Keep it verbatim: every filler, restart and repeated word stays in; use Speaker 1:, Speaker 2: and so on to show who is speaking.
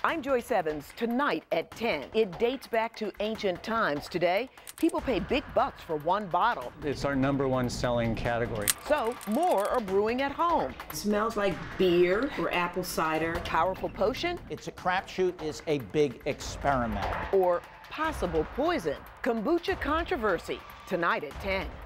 Speaker 1: I'm Joyce Evans. Tonight at ten. It dates back to ancient times. Today, people pay big bucks for one bottle.
Speaker 2: It's our number one selling category.
Speaker 1: So, more are brewing at home.
Speaker 3: It smells like beer or apple cider.
Speaker 1: Powerful potion?
Speaker 4: It's a crapshoot, is a big experiment.
Speaker 1: Or possible poison? Kombucha controversy. Tonight at ten.